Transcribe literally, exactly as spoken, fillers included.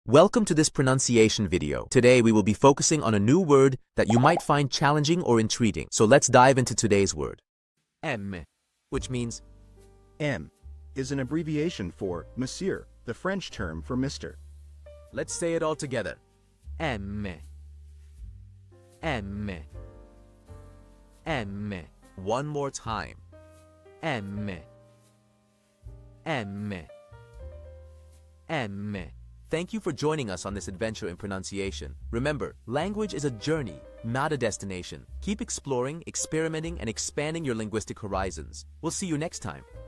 Welcome to this pronunciation video. Today we will be focusing on a new word that you might find challenging or intriguing. So let's dive into today's word. M, which means M is an abbreviation for Monsieur, the French term for Mister. Let's say it all together. M. M. M. One more time. M. M. M. Thank you for joining us on this adventure in pronunciation. Remember, language is a journey, not a destination. Keep exploring, experimenting, and expanding your linguistic horizons. We'll see you next time.